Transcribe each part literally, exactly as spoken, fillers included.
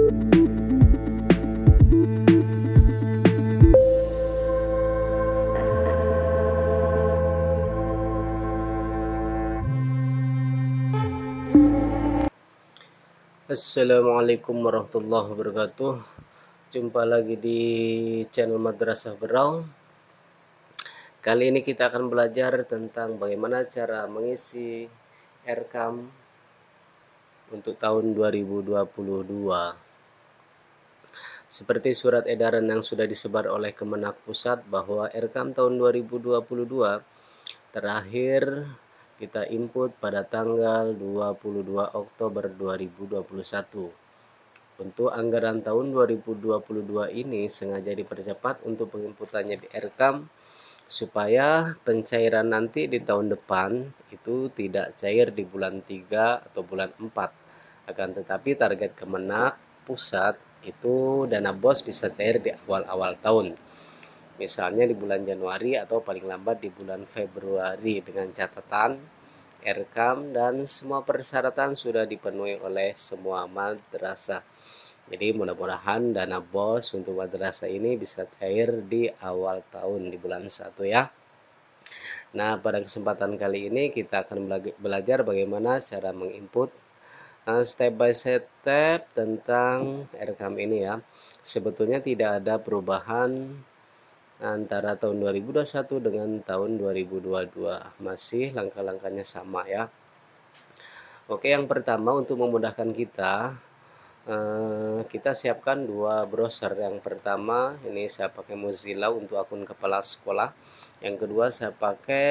Assalamualaikum warahmatullahi wabarakatuh. Jumpa lagi di channel Madrasah Berau. Kali ini kita akan belajar tentang bagaimana cara mengisi R C A M untuk tahun dua ribu dua puluh dua. Seperti surat edaran yang sudah disebar oleh Kemenak Pusat bahwa R C A M tahun dua ribu dua puluh dua terakhir kita input pada tanggal dua puluh dua Oktober dua ribu dua puluh satu. Untuk anggaran tahun dua ribu dua puluh dua ini sengaja dipercepat untuk penginputannya di R C A M supaya pencairan nanti di tahun depan itu tidak cair di bulan tiga atau bulan empat. Akan tetapi target Kemenak Pusat itu dana bos bisa cair di awal-awal tahun. Misalnya di bulan Januari atau paling lambat di bulan Februari, dengan catatan R C A M dan semua persyaratan sudah dipenuhi oleh semua madrasah. Jadi mudah-mudahan dana bos untuk madrasah ini bisa cair di awal tahun di bulan satu ya. Nah, pada kesempatan kali ini kita akan belajar bagaimana cara menginput uh, step by step tentang R C A M ini ya. Sebetulnya tidak ada perubahan antara tahun dua ribu dua puluh satu dengan tahun dua ribu dua puluh dua. Masih langkah-langkahnya sama ya. Oke, yang pertama untuk memudahkan kita, eh, kita siapkan dua browser. Yang pertama ini saya pakai Mozilla untuk akun kepala sekolah. Yang kedua saya pakai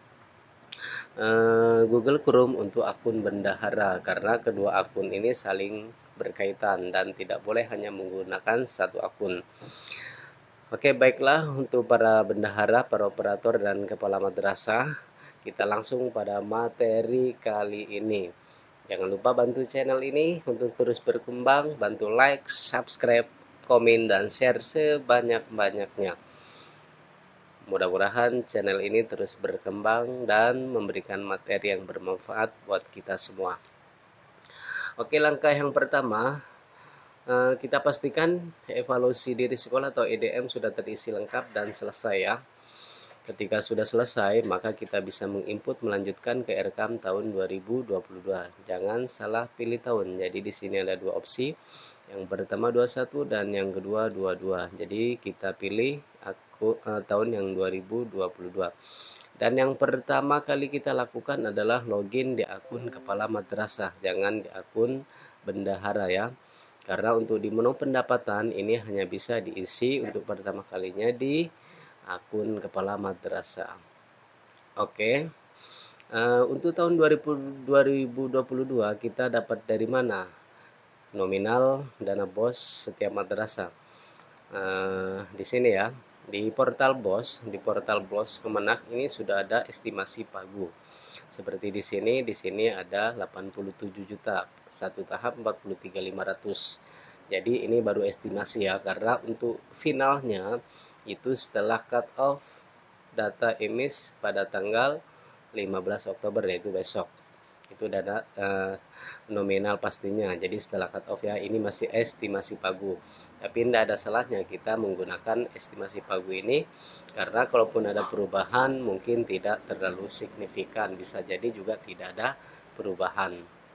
eh, Google Chrome untuk akun bendahara, karena kedua akun ini saling berkaitan dan tidak boleh hanya menggunakan satu akun. Oke, baiklah, untuk para bendahara, para operator dan kepala madrasah, kita langsung pada materi kali ini. Jangan lupa bantu channel ini untuk terus berkembang, bantu like, subscribe, komen, dan share sebanyak-banyaknya. Mudah-mudahan channel ini terus berkembang dan memberikan materi yang bermanfaat buat kita semua. Oke, langkah yang pertama, kita pastikan evaluasi diri sekolah atau E D M sudah terisi lengkap dan selesai ya. Ketika sudah selesai, maka kita bisa menginput melanjutkan ke R C A M tahun dua ribu dua puluh dua. Jangan salah pilih tahun. Jadi di sini ada dua opsi. Yang pertama dua puluh satu dan yang kedua dua puluh dua. Jadi kita pilih aku uh, tahun yang dua ribu dua puluh dua. Dan yang pertama kali kita lakukan adalah login di akun kepala madrasah, jangan di akun bendahara ya. Karena untuk di menu pendapatan ini hanya bisa diisi untuk pertama kalinya di akun kepala madrasah. Oke, uh, untuk tahun dua ribu dua puluh dua kita dapat dari mana nominal dana bos setiap madrasah? Uh, di sini ya, di portal bos, di portal bos Kemenak ini sudah ada estimasi pagu. Seperti di sini, di sini ada delapan puluh tujuh juta, satu tahap empat puluh tiga ribu lima ratus. Jadi ini baru estimasi ya, karena untuk finalnya itu setelah cut off data emis pada tanggal lima belas Oktober, yaitu besok. Itu dana eh, nominal pastinya. Jadi setelah cut off ya, ini masih estimasi pagu. Tapi tidak ada salahnya kita menggunakan estimasi pagu ini, karena kalaupun ada perubahan mungkin tidak terlalu signifikan, bisa jadi juga tidak ada perubahan.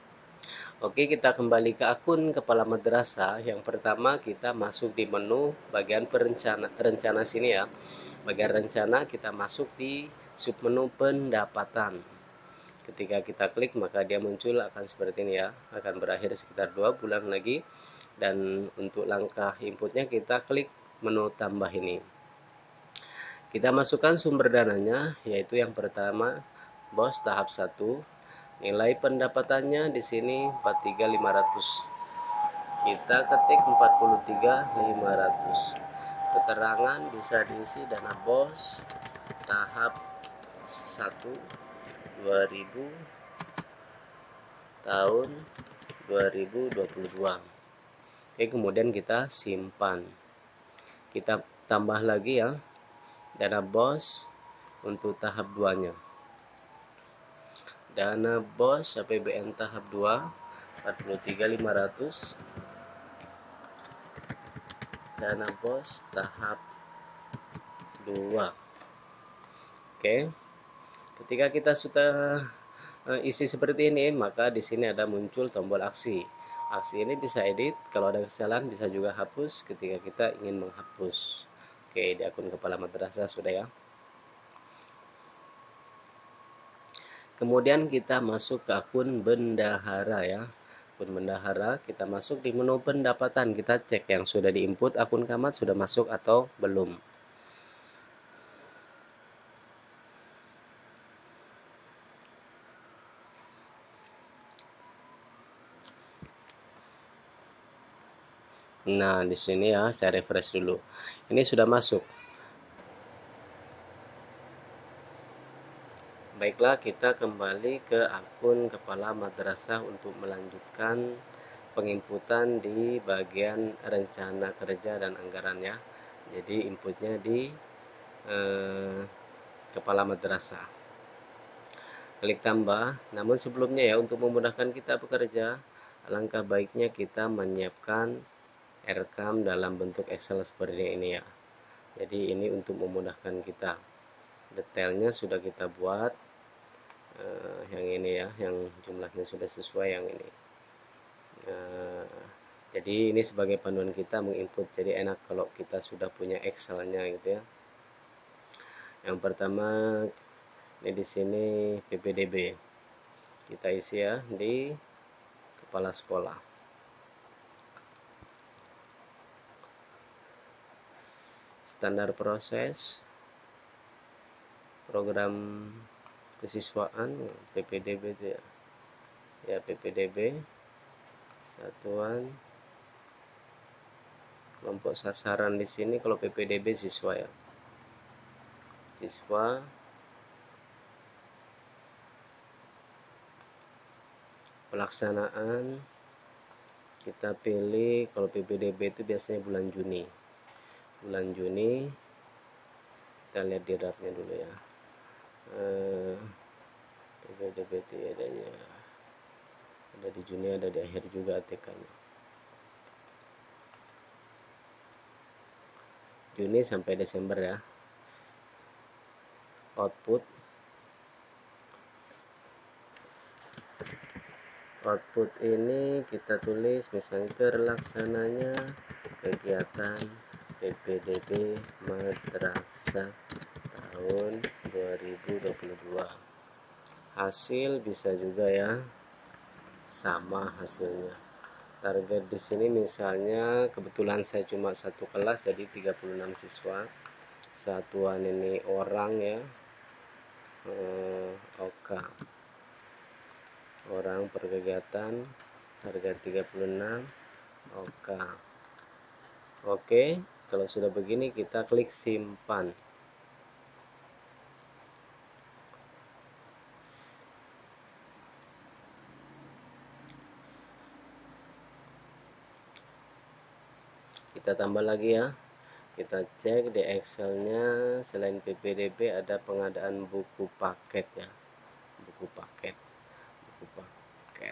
Oke, kita kembali ke akun kepala madrasah. Yang pertama kita masuk di menu bagian perencana rencana sini ya. Bagian rencana kita masuk di submenu pendapatan. Ketika kita klik maka dia muncul akan seperti ini ya. Akan berakhir sekitar dua bulan lagi. Dan untuk langkah inputnya kita klik menu tambah ini. Kita masukkan sumber dananya, yaitu yang pertama bos tahap satu. Nilai pendapatannya di sini empat puluh tiga ribu lima ratus. Kita ketik empat puluh tiga ribu lima ratus. Keterangan bisa diisi dana bos tahap satu dua ribu tahun dua ribu dua puluh dua. Oke, kemudian kita simpan. Kita tambah lagi ya dana bos untuk tahap dua nya. Dana bos A P B N tahap dua empat puluh tiga ribu lima ratus. dana bos tahap dua. Oke. Ketika kita sudah uh, isi seperti ini, maka di sini ada muncul tombol aksi. Aksi ini bisa edit, kalau ada kesalahan bisa juga hapus ketika kita ingin menghapus. Oke, di akun kepala madrasah sudah ya. Kemudian kita masuk ke akun bendahara ya. Akun bendahara, kita masuk di menu pendapatan, kita cek yang sudah diinput akun Camat sudah masuk atau belum. Nah, di sini ya, saya refresh dulu. Ini sudah masuk. Baiklah, kita kembali ke akun kepala madrasah untuk melanjutkan penginputan di bagian rencana kerja dan anggaran ya. Jadi inputnya di eh, kepala madrasah. Klik tambah. Namun sebelumnya ya, untuk memudahkan kita bekerja, alangkah baiknya kita menyiapkan rekam dalam bentuk Excel seperti ini ya. Jadi ini untuk memudahkan kita. Detailnya sudah kita buat. Uh, yang ini ya, yang jumlahnya sudah sesuai yang ini. Uh, jadi ini sebagai panduan kita menginput. Jadi enak kalau kita sudah punya Excelnya gitu ya. Yang pertama ini di sini P P D B. Kita isi ya di kepala sekolah. Standar proses program kesiswaan P P D B itu ya. Ya P P D B satuan kelompok sasaran di sini kalau P P D B siswa ya. Siswa pelaksanaan kita pilih kalau P P D B itu biasanya bulan Juni. Bulan Juni kita lihat di draftnya dulu ya. Uh, P P D B itu adanya ada di Juni, ada di akhir juga A T K-nya. Juni sampai Desember ya. Output output ini kita tulis misalnya terlaksananya kegiatan P P D B madrasah tahun dua ribu dua puluh dua. Hasil bisa juga ya sama hasilnya. Target di sini misalnya kebetulan saya cuma satu kelas jadi tiga puluh enam siswa. Satuan ini orang ya. Eh, Oke. Orang per kegiatan harga tiga puluh enam. Oke. Oke, kalau sudah begini kita klik simpan. Kita tambah lagi ya. Kita cek di Excelnya selain P P D B ada pengadaan buku paket ya. Buku paket. Buku paket.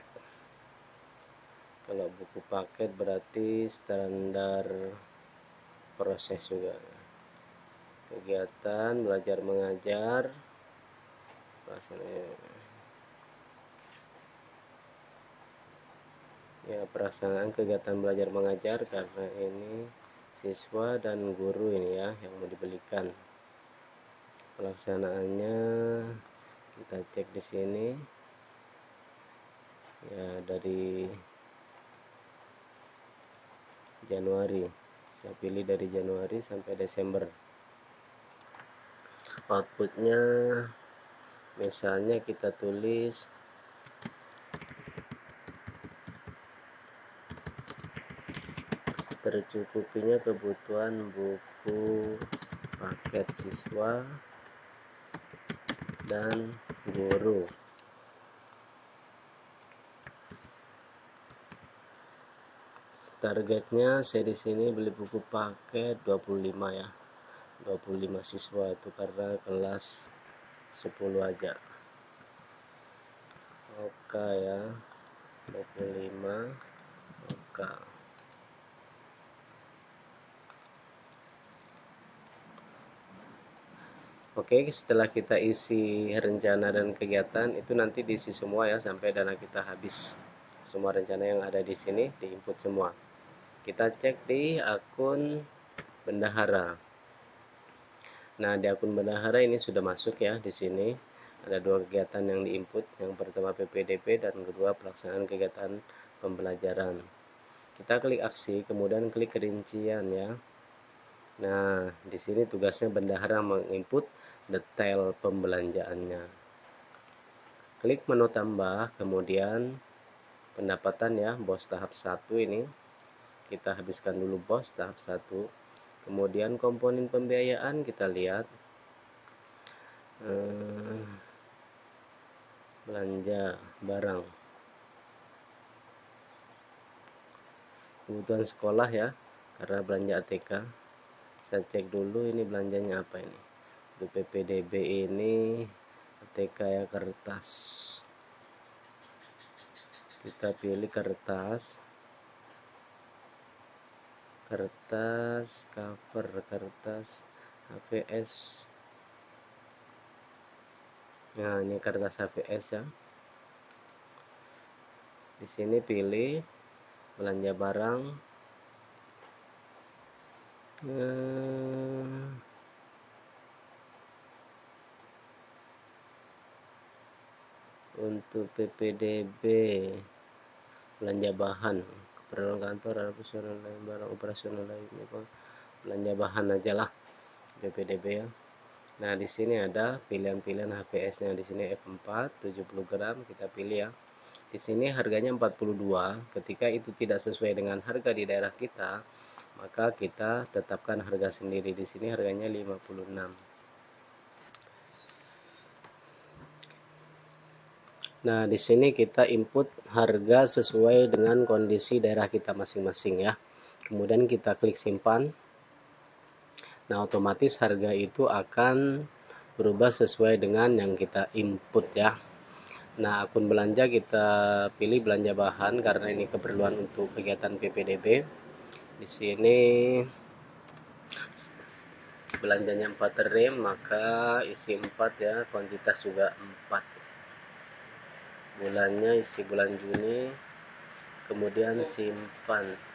Kalau buku paket berarti standar proses juga. Kegiatan belajar mengajar. Rasanya ya pelaksanaan kegiatan belajar mengajar karena ini siswa dan guru ini ya yang mau dibelikan. Pelaksanaannya kita cek di sini ya dari Januari, saya pilih dari Januari sampai Desember. Outputnya misalnya kita tulis tercukupinya kebutuhan buku paket siswa dan guru. Targetnya saya di sini beli buku paket dua puluh lima ya. dua puluh lima siswa itu karena kelas sepuluh aja. Oke ya. dua puluh lima. Oke. Oke, setelah kita isi rencana dan kegiatan itu nanti diisi semua ya sampai dana kita habis. Semua rencana yang ada di sini diinput semua. Kita cek di akun bendahara. Nah, di akun bendahara ini sudah masuk ya di sini. Ada dua kegiatan yang diinput. Yang pertama P P D B dan kedua pelaksanaan kegiatan pembelajaran. Kita klik aksi, kemudian klik kerincian ya. Nah, di sini tugasnya bendahara menginput detail pembelanjaannya. Klik menu tambah, kemudian pendapatan ya, bos tahap satu ini. Kita habiskan dulu bos tahap satu. Kemudian komponen pembiayaan kita lihat. Eh, belanja barang. Kebutuhan sekolah ya, karena belanja A T K. Saya cek dulu ini belanjanya apa ini. Untuk P P D B ini A T K ya, kertas. Kita pilih kertas. Kertas cover, kertas H V S. Nah, ini kertas H V S ya. Di sini pilih belanja barang. Eh, untuk P P D B belanja bahan, keperluan kantor, ada personal lain, barang operasional lainnya, belanja bahan aja lah P P D B ya. Nah, di sini ada pilihan-pilihan H V S-nya. Di sini F empat tujuh puluh gram kita pilih ya. Di sini harganya empat puluh dua. Ketika itu tidak sesuai dengan harga di daerah kita, maka kita tetapkan harga sendiri. Di sini harganya lima puluh enam. Nah, di sini kita input harga sesuai dengan kondisi daerah kita masing-masing ya. Kemudian kita klik simpan. Nah, otomatis harga itu akan berubah sesuai dengan yang kita input ya. Nah, akun belanja kita pilih belanja bahan karena ini keperluan untuk kegiatan P P D B. Di sini belanjanya empat rem, maka isi empat ya, kuantitas juga empat. Bulannya isi bulan Juni, kemudian simpan.